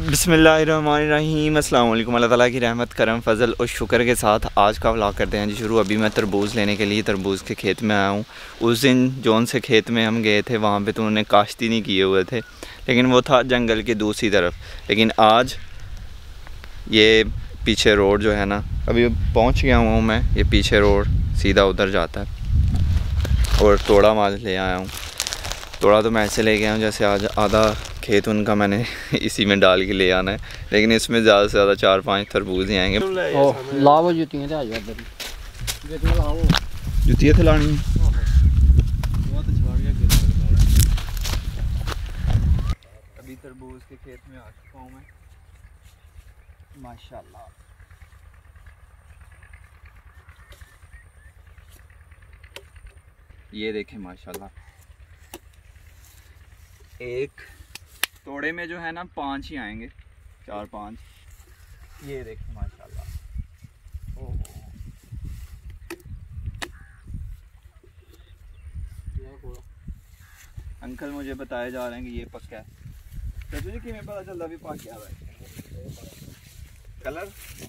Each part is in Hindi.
बिस्मिल्लाहिर्रहमानिर्रहीम। अस्सलाम वालेकुम। अल्लाह ताला की रहमत करम फ़ज़ल और शुक्र के साथ आज का व्लॉग करते हैं जी शुरू। अभी मैं तरबूज़ लेने के लिए तरबूज़ के खेत में आया हूँ। उस दिन जौन से खेत में हम गए थे वहाँ पे तो उन्होंने काश्ती नहीं किए हुए थे, लेकिन वो था जंगल की दूसरी तरफ। लेकिन आज ये पीछे रोड जो है ना, अभी पहुँच गया हूँ मैं। ये पीछे रोड सीधा उधर जाता है और तोड़ा माल ले आया हूँ। तोड़ा तो मैं ऐसे ले गया हूँ जैसे आज आधा खेत उनका मैंने इसी में डाल के ले आना है, लेकिन इसमें ज़्यादा से ज़्यादा 4-5 तरबूज ही आएंगे। लाओ जुतियां जुतियाँ खिलानी अभी तरबूज के खेत में आ चुका हूँ मैं माशाल्लाह। ये देखें माशाल्लाह, एक तोड़े में जो है ना 5 ही आएंगे, 4-5। ये देखें माशाल्लाह। अंकल मुझे बताए जा रहे हैं कि ये पक्का है। तो तुझे कि मैं पता चलता भी पक गया है कलर।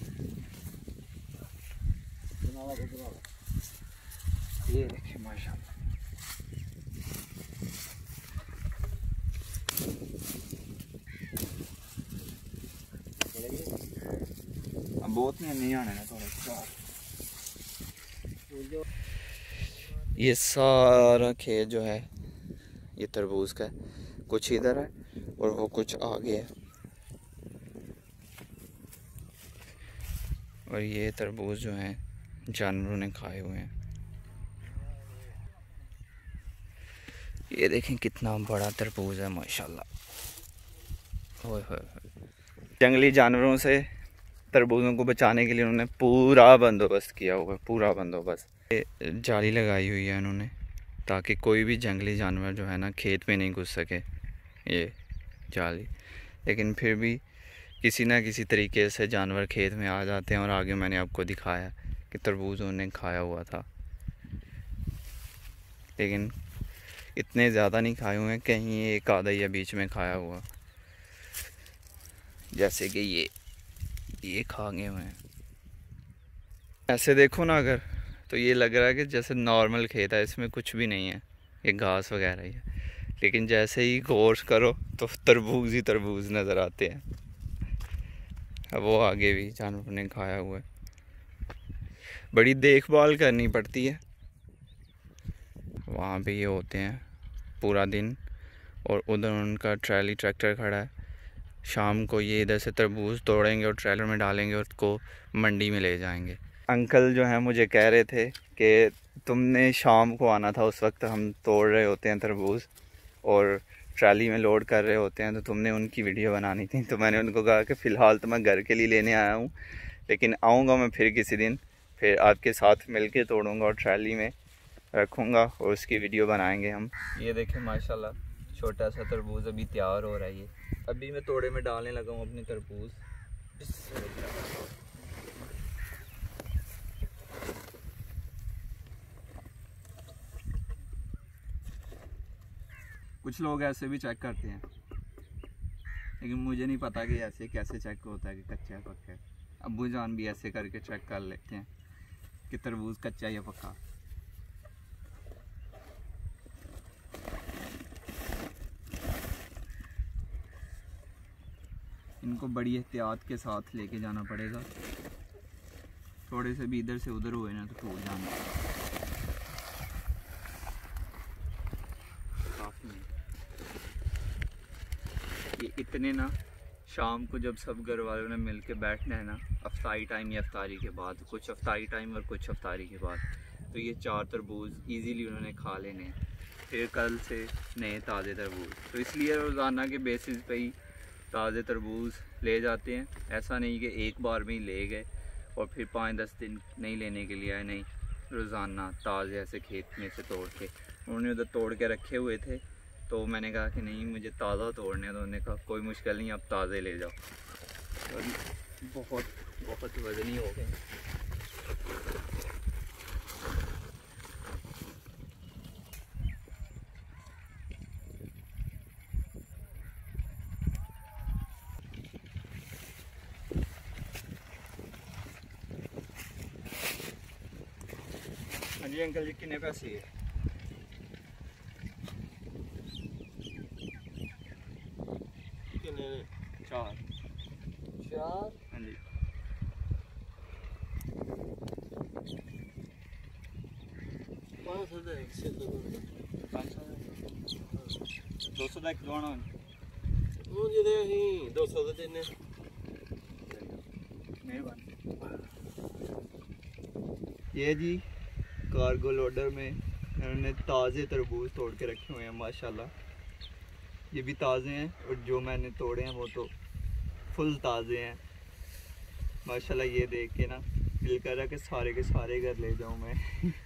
ये देखें माशाल्लाह। अब बहुत नहीं आने ना थोड़ा। ये सारा खेत जो है ये तरबूज का है, कुछ इधर है और वो कुछ आगे है। और ये तरबूज जो है जानवरों ने खाए हुए हैं। ये देखें कितना बड़ा तरबूज है माशाल्लाह। ओए होए। जंगली जानवरों से तरबूजों को बचाने के लिए उन्होंने पूरा बंदोबस्त किया हुआ है, पूरा बंदोबस्त। जाली लगाई हुई है उन्होंने ताकि कोई भी जंगली जानवर जो है ना खेत में नहीं घुस सके, ये जाली। लेकिन फिर भी किसी ना किसी तरीके से जानवर खेत में आ जाते हैं। और आगे मैंने आपको दिखाया कि तरबूज उन्होंने खाया हुआ था, लेकिन इतने ज़्यादा नहीं खाए हुए हैं, कहीं एक आधा या बीच में खाया हुआ, जैसे कि ये खा गए हुए हैं। ऐसे देखो ना अगर, तो ये लग रहा है कि जैसे नॉर्मल खेत है, इसमें कुछ भी नहीं है, ये घास वगैरह ही है। लेकिन जैसे ही गौर करो तो तरबूज ही तरबूज नज़र आते हैं। अब वो आगे भी जानवर ने खाया हुआ है। बड़ी देखभाल करनी पड़ती है। वहाँ पे ये होते हैं पूरा दिन, और उधर उनका ट्रैली ट्रैक्टर खड़ा है। शाम को ये इधर से तरबूज तोड़ेंगे और ट्रैलर में डालेंगे और उसको मंडी में ले जाएंगे। अंकल जो हैं मुझे कह रहे थे कि तुमने शाम को आना था, उस वक्त हम तोड़ रहे होते हैं तरबूज और ट्रैली में लोड कर रहे होते हैं, तो तुमने उनकी वीडियो बनानी थी। तो मैंने उनको कहा कि फ़िलहाल तो मैं घर के लिए लेने आया हूँ, लेकिन आऊँगा मैं फिर किसी दिन, फिर आपके साथ मिल के तोड़ूँगा और ट्रैली में रखूँगा और उसकी वीडियो बनाएंगे हम। ये देखें माशाल्लाह, छोटा सा तरबूज अभी तैयार हो रहा है। ये अभी मैं तोड़े में डालने लगा हूँ अपनी तरबूज। कुछ लोग ऐसे भी चेक करते हैं, लेकिन मुझे नहीं पता कि ऐसे कैसे चेक होता है कि कच्चा है पक्का है। अब्बू जान भी ऐसे करके चेक कर लेते हैं कि तरबूज कच्चा या पक्का। इनको बड़ी एहतियात के साथ लेके जाना पड़ेगा, थोड़े से भी इधर से उधर हुए ना तो टूट जाना। ये इतने ना, शाम को जब सब घर वालों ने मिल के बैठना है ना, अफ्तारी टाइम या अफ्तारी के बाद, कुछ अफ्तारी टाइम और कुछ अफ्तारी के बाद, तो ये 4 तरबूज ईज़िली उन्होंने खा लेने हैं। फिर कल से नए ताज़े तरबूज, तो इसलिए रोज़ाना के बेसिस पे ही ताज़े तरबूज ले जाते हैं। ऐसा नहीं कि एक बार में ही ले गए और फिर 5-10 दिन नहीं लेने के लिए आए, नहीं, रोज़ाना ताज़े ऐसे खेत में से तोड़ के। उन्होंने उधर तोड़ के रखे हुए थे, तो मैंने कहा कि नहीं मुझे ताज़ा तोड़ने, तो उन्होंने कहा कोई मुश्किल नहीं, आप ताज़े ले जाओ। और बहुत बहुत वज़नी हो गए। हाँ जी अंकल जी कितने पैसे है? कितने? 4। हाँ जी 500 ਦਾ ਇੱਕ ਸੇ 200 ਦਾ ਇੱਕ ਦਵਾਣਾ ਉਹ ਜਿਹਦੇ ਅਸੀਂ 200 ਦੇ ਦਿੰਨੇ। ये जी कार्गो लोडर में इन्होंने ताज़े तरबूज तोड़ के रखे हुए हैं माशाल्लाह। ये भी ताज़े हैं और जो मैंने तोड़े हैं वो तो फुल ताज़े हैं माशाल्लाह। ये देख के ना दिल कर रहा कि सारे के सारे घर ले जाऊं मैं।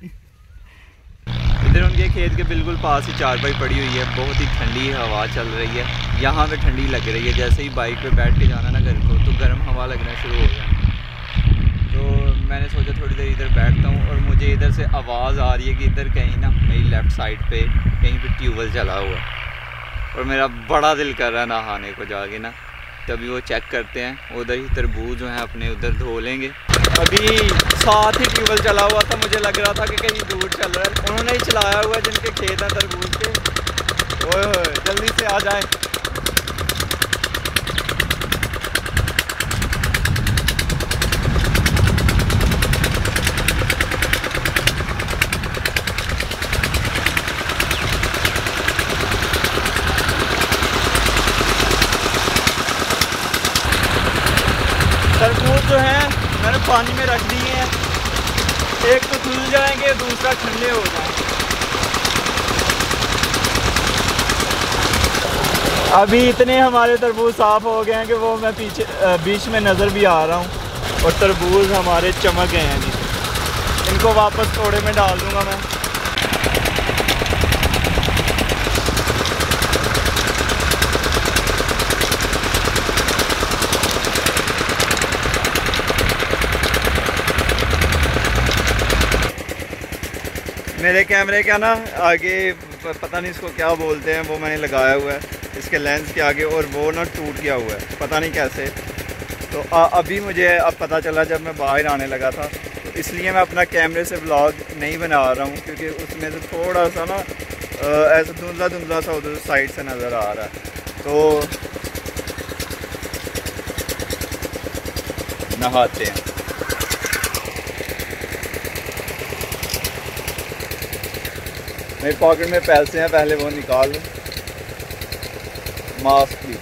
इधर उनके खेत के बिल्कुल पास ही चारपाई पड़ी हुई है, बहुत ही ठंडी हवा चल रही है। यहाँ पे ठंडी लग रही है, जैसे ही बाइक पे बैठ के जाना ना घर को तो गर्म हवा लगना शुरू हो जाए। तो मैंने सोचा थोड़ी देर इधर बैठता हूँ और मुझे इधर से आवाज़ आ रही है कि इधर कहीं ना मेरी लेफ़्ट साइड पे कहीं पे ट्यूबवेल चला हुआ है और मेरा बड़ा दिल कर रहा है नहाने को जाके ना। तभी वो चेक करते हैं, उधर ही तरबूज जो हैं अपने उधर धो लेंगे। अभी साथ ही ट्यूबवेल चला हुआ था, मुझे लग रहा था कि कहीं दूर चल रहा है। उन्होंने ही चलाया हुआ है जिनके खेत हैं तरबूज के। ओए जल्दी से आ जाए। तरबूज जो हैं मैंने पानी में रख दिए हैं, एक तो धुल जाएंगे दूसरा ठंडे हो जाएंगे। अभी इतने हमारे तरबूज साफ़ हो गए हैं कि वो मैं पीछे बीच में नज़र भी आ रहा हूँ और तरबूज हमारे चमक गए हैं जी। इनको वापस तोड़े में डाल दूँगा मैं। मेरे कैमरे का ना आगे पता नहीं इसको क्या बोलते हैं, वो मैंने लगाया हुआ है इसके लेंस के आगे और वो ना टूट गया हुआ है, पता नहीं कैसे। तो अभी मुझे अब पता चला जब मैं बाहर आने लगा था, तो इसलिए मैं अपना कैमरे से व्लॉग नहीं बना रहा हूँ क्योंकि उसमें से थोड़ा सा ना ऐसा धुंधला धुंधला सा उधर साइड से नज़र आ रहा है। तो नहाते हैं। मेरे पॉकेट में पैसे हैं, पहले वो निकाल लूँ। मास्क भी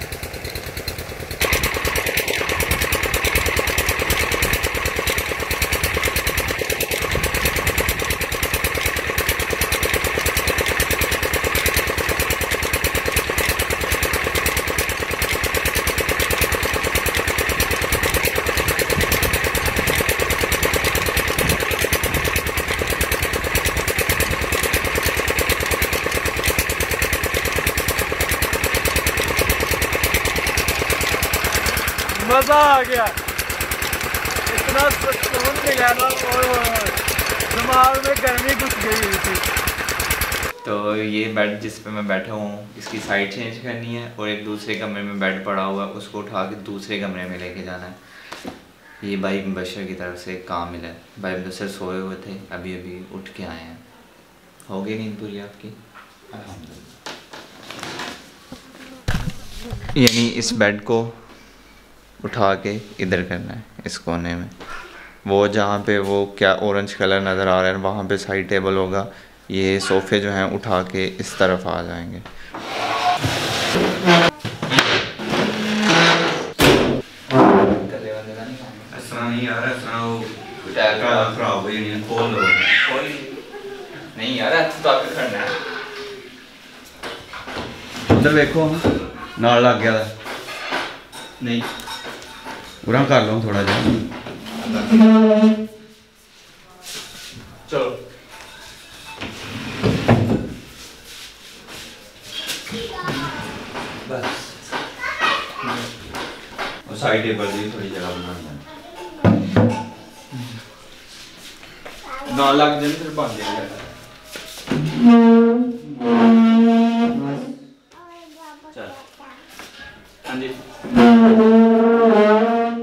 मज़ा आ गया, इतना सुकून मिला ना और दिमाग में गर्मी घुस गई हुई थी। तो ये बेड जिस पे मैं बैठा हूँ इसकी साइड चेंज करनी है और एक दूसरे कमरे में बेड पड़ा हुआ है उसको उठा के दूसरे कमरे में लेके जाना है। ये भाई मुबशर की तरफ से काम मिला है। भाई मुबशर सोए हुए थे, अभी अभी उठ के आए हैं। हो गई नींद पूरी आपकी? अल्हम्दुलिल्लाह। यानी इस बेड को उठा के इधर करना है इस कोने में, वो जहाँ पे वो क्या ऑरेंज कलर नज़र आ रहा है वहाँ पे साइड टेबल होगा। ये सोफ़े जो हैं उठा के इस तरफ आ जाएंगे। नहीं यार खराब नहीं यार करना है। उधर देखो नाल लग गया नहीं पूरा कर लो थोड़ा जा। चलो बस साइड टेबल भी थोड़ी जगह बनाना ना लग जाए फिर बन जाएगा। चल हाँ जी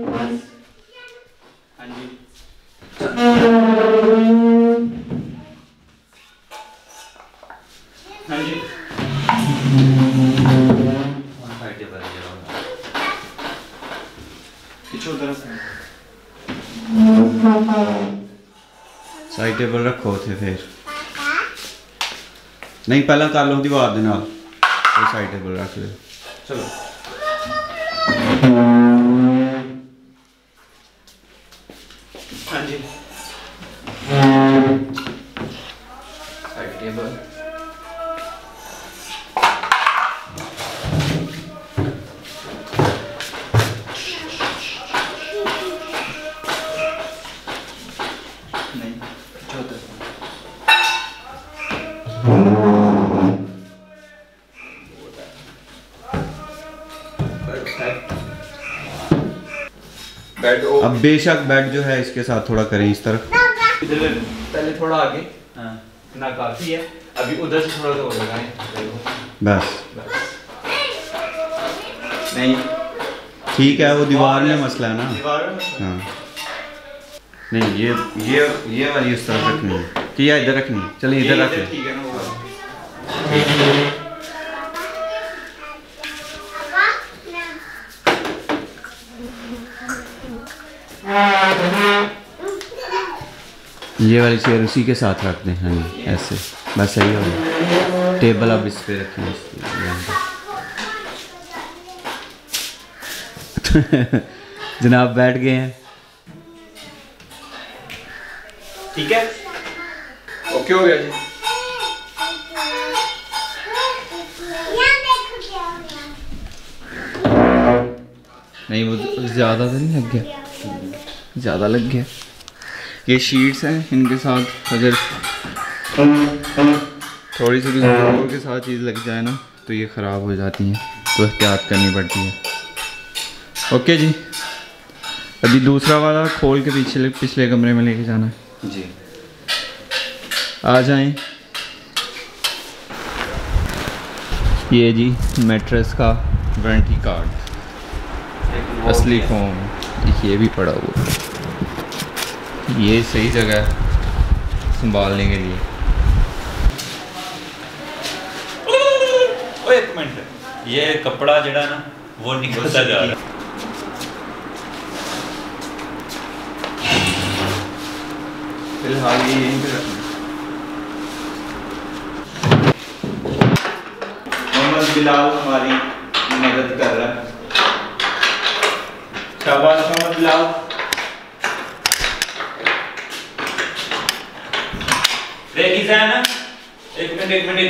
हाँ जी साइड टेबल रखो उसे फिर नहीं पहला कर लो दीवार दे नाल फिर साइड टेबल रख लो चलो हाँ जी साइड टेबल बेड अब बेशक बेड जो है इसके साथ थोड़ा करें इस तरफ इधर पहले थोड़ा आगे हाँ ना काफी है अभी उधर से थोड़ा तो लगाएं बस नहीं ठीक है वो दीवार में मसला है ना दीवार में हाँ नहीं ये वाली उस तरफ रखनी है कि या इधर रखनी है चलिए इधर रख लें ठीक है ना वो ये वाली चेयर उसी के साथ रख दें हाँ जी ऐसे बस सही होगा टेबल अब इस पे रखें जनाब बैठ गए हैं ठीक है ओके हो गया जी नहीं वो ज़्यादा तो नहीं लग गया ज़्यादा लग गया ये शीट्स हैं इनके साथ अगर थोड़ी सी भी जोर के साथ चीज़ लग जाए ना तो ये ख़राब हो जाती हैं तो एहतियात करनी पड़ती है ओके जी अभी दूसरा वाला खोल के पिछले कमरे में लेके जाना है जी आ जाएं ये जी मैट्रेस का वारंटी कार्ड असली फॉर्म ये भी पड़ा हुआ है ये सही जगह है संभालने के लिए एक मिनट ये कपड़ा जड़ा ना वो निकलता जा रहा है फिलहाल ये यहीं पे रखना मोहम्मद बिलाल हमारी मदद कर रहा है शाबाश मोहम्मद बिलाल रेगी है ना एक मिनट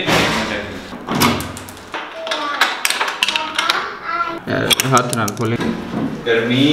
हाथ ना खोले गर्मी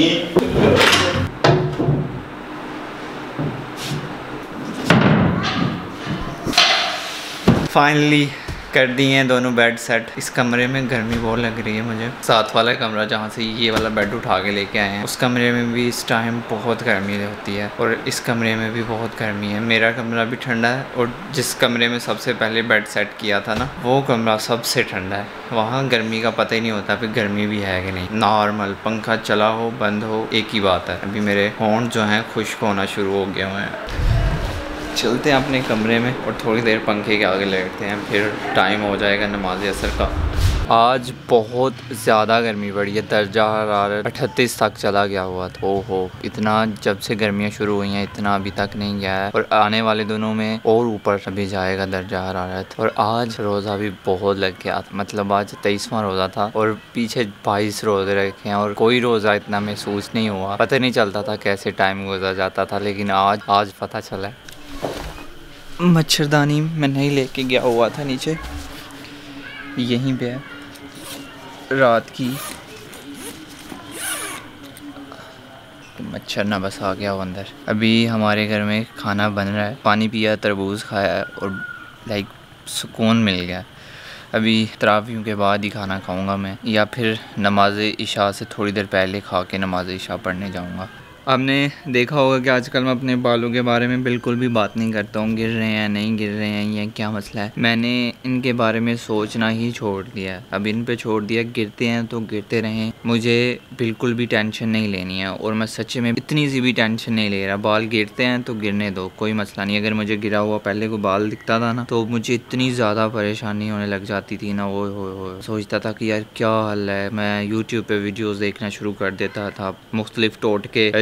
फाइनली कर दिए हैं दोनों बेड सेट। इस कमरे में गर्मी बहुत लग रही है मुझे। साथ वाला कमरा जहाँ से ये वाला बेड उठा के लेके आए हैं उस कमरे में भी इस टाइम बहुत गर्मी होती है और इस कमरे में भी बहुत गर्मी है। मेरा कमरा भी ठंडा है और जिस कमरे में सबसे पहले बेड सेट किया था ना वो कमरा सबसे ठंडा है। वहाँ गर्मी का पता ही नहीं होता फिर गर्मी भी है कि नहीं। नॉर्मल पंखा चला हो बंद हो एक ही बात है। अभी मेरे होंठ जो हैं खुश्क होना शुरू हो गए हुए हैं। चलते हैं अपने कमरे में और थोड़ी देर पंखे के आगे लेटते हैं, फिर टाइम हो जाएगा नमाज असर का। आज बहुत ज़्यादा गर्मी बढ़ी है, दर्जा हरारत 38 तक चला गया हुआ था। ओहो, इतना जब से गर्मियाँ शुरू हुई हैं इतना अभी तक नहीं गया है और आने वाले दिनों में और ऊपर अभी जाएगा दर्जा हरारत। और आज रोज़ा भी बहुत लग गया था, मतलब आज 23वां रोज़ा था और पीछे 22 रोज़े रखे हैं और कोई रोज़ा इतना महसूस नहीं हुआ। पता नहीं चलता था कैसे टाइम गुजर जाता था, लेकिन आज पता चला। मच्छरदानी मैं नहीं लेके गया हुआ था, नीचे यहीं पे है रात की। मच्छर ना बस आ गया वो अंदर। अभी हमारे घर में खाना बन रहा है, पानी पिया, तरबूज खाया है और लाइक सुकून मिल गया। अभी तरावियों के बाद ही खाना खाऊंगा मैं, या फिर नमाज इशा से थोड़ी देर पहले खा के नमाज इशा पढ़ने जाऊंगा। आपने देखा होगा कि आजकल मैं अपने बालों के बारे में बिल्कुल भी बात नहीं करता हूँ, गिर रहे हैं नहीं गिर रहे हैं या क्या मसला है। मैंने इनके बारे में सोचना ही छोड़ दिया है। अब इन पे छोड़ दिया, गिरते हैं तो गिरते रहें, मुझे बिल्कुल भी टेंशन नहीं लेनी है। और मैं सच्चे में इतनी सी भी टेंशन नहीं ले रहा। बाल गिरते हैं तो गिरने दो, कोई मसला नहीं। अगर मुझे गिरा हुआ पहले को बाल दिखता था ना तो मुझे इतनी ज़्यादा परेशानी होने लग जाती थी ना, वो सोचता था कि यार क्या हाल है। मैं यूट्यूब पे वीडियोस देखना शुरू कर देता था, मुख्तलिफ टोटके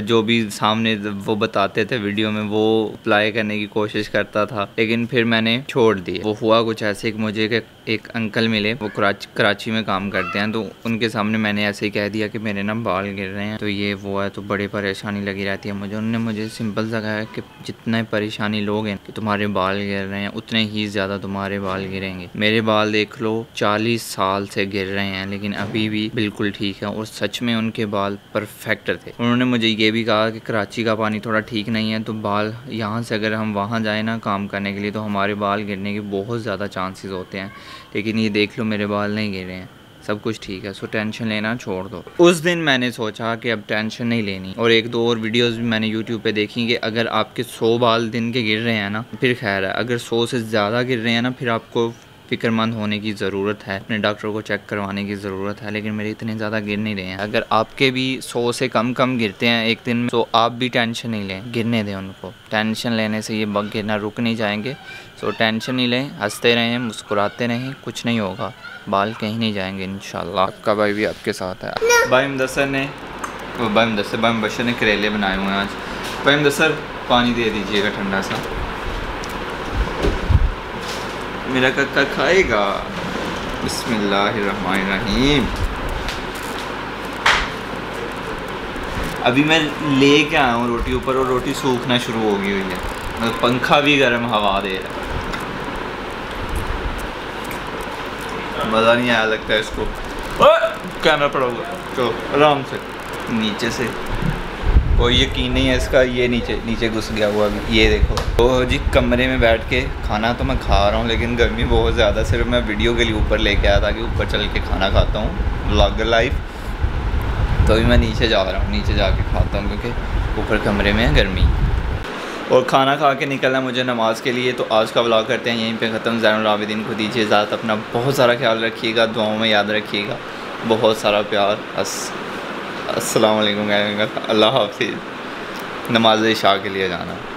जो भी सामने वो बताते थे वीडियो में वो अप्लाई करने की कोशिश करता था, लेकिन फिर मैंने छोड़ दिया। वो हुआ कुछ ऐसे कि मुझे एक अंकल मिले, वो कराची में काम करते हैं, तो उनके सामने मैंने ऐसे ही कह दिया कि मेरे ना बाल गिर रहे हैं, तो ये वो है, तो बड़ी परेशानी लगी रहती है मुझे। उन्होंने मुझे सिंपल सा कहा कि जितने परेशानी लोग हैं कि तुम्हारे बाल गिर रहे हैं, उतने ही ज़्यादा तुम्हारे बाल गिरेंगे। मेरे बाल देख लो 40 साल से गिर रहे हैं, लेकिन अभी भी बिल्कुल ठीक है, और सच में उनके बाल परफेक्ट थे। उन्होंने मुझे ये भी कहा कि कराची का पानी थोड़ा ठीक नहीं है, तो बाल यहाँ से अगर हम वहाँ जाए ना काम करने के लिए, तो हमारे बाल गिरने के बहुत ज़्यादा चांसेस होते हैं। लेकिन ये देख लो मेरे बाल नहीं गिरे हैं, सब कुछ ठीक है, सो टेंशन लेना छोड़ दो। उस दिन मैंने सोचा कि अब टेंशन नहीं लेनी, और एक दो और वीडियोस भी मैंने यूट्यूब पे देखी कि अगर आपके 100 बाल दिन के गिर रहे हैं ना, फिर खैर है, अगर 100 से ज़्यादा गिर रहे हैं ना, फिर आपको फ़िक्रमंद होने की ज़रूरत है, अपने डॉक्टर को चेक करवाने की ज़रूरत है। लेकिन मेरे इतने ज़्यादा गिर नहीं रहे हैं। अगर आपके भी 100 से कम गिरते हैं एक दिन में, तो आप भी टेंशन नहीं लें, गिरने दें उनको। टेंशन लेने से ये बग गिरना रुक नहीं जाएंगे। सो टेंशन नहीं लें, हंसते रहें, मुस्कुराते रहें, कुछ नहीं होगा, बाल कहीं नहीं जाएंगे इंशाल्लाह। आपका भाई भी आपके साथ है। भाई मुदस्सर ने करेले बनाए हुए हैं आज। भाई मुदस्सर पानी दे दीजिएगा ठंडा सा, मेरा कक्का खाएगा। बिस्मिल्लाहिर्रहमानिर्रहीम। अभी मैं लेके आया हूँ रोटी ऊपर, और रोटी सूखना शुरू हो गई हुई है, मतलब पंखा भी गर्म हवा दे रहा है। मज़ा नहीं आया लगता है इसको, कहना पड़ेगा। तो आराम से नीचे से, कोई यकीन नहीं है इसका, ये नीचे घुस गया हुआ अभी, ये देखो। तो जी कमरे में बैठ के खाना तो मैं खा रहा हूँ, लेकिन गर्मी बहुत ज़्यादा, सिर्फ मैं वीडियो के लिए ऊपर लेके आया था कि ऊपर चल के खाना खाता हूँ, व्लॉगर लाइफ। तो अभी मैं नीचे जा रहा हूँ, नीचे जाके खाता हूँ, क्योंकि ऊपर कमरे में है गर्मी। और खाना खा के निकलना मुझे नमाज़ के लिए। तो आज का व्लॉग करते हैं यहीं पे ख़त्म। ज़ैनुल आबिदीन को दीजिए इजाज़त, अपना बहुत सारा ख्याल रखिएगा, दुआओं में याद रखिएगा, बहुत सारा प्यार। अस्सलाम वालेकुम, अल्लाह हाफ़िज़। नमाज़ इशा के लिए जाना।